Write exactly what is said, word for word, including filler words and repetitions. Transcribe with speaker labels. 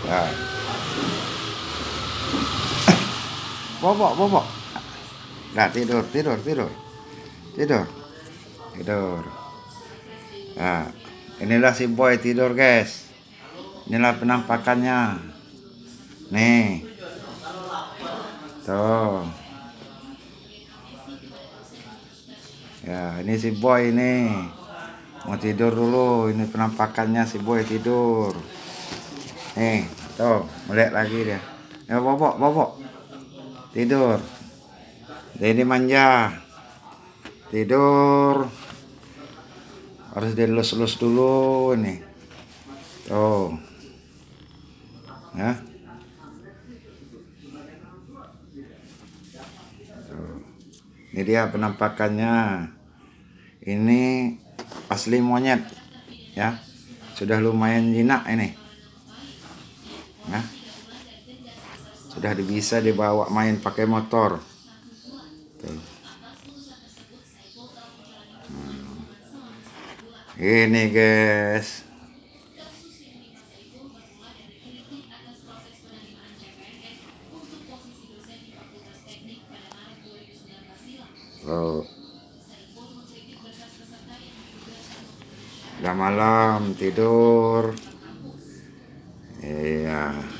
Speaker 1: Ya. Bobok, bobok. Nah, tidur, tidur, tidur. Tidur. Tidur. Nah, inilah si boy tidur, guys. Inilah penampakannya. Nih. Tuh. Ya, ini si boy ini. Mau tidur dulu. Ini penampakannya si boy tidur. Nih, tuh, melek lagi dia. Ya, bobok, bobok. Tidur. Ini manja. Tidur. Harus dilus-lus dulu nih. Tuh. Ya. Tuh. Ini dia penampakannya. Ini asli monyet. Ya. Sudah lumayan jinak ini. Ya. Sudah bisa dibawa main pakai motor. Tuh. Ini guys. Oh. Udah malam tidur. Iya.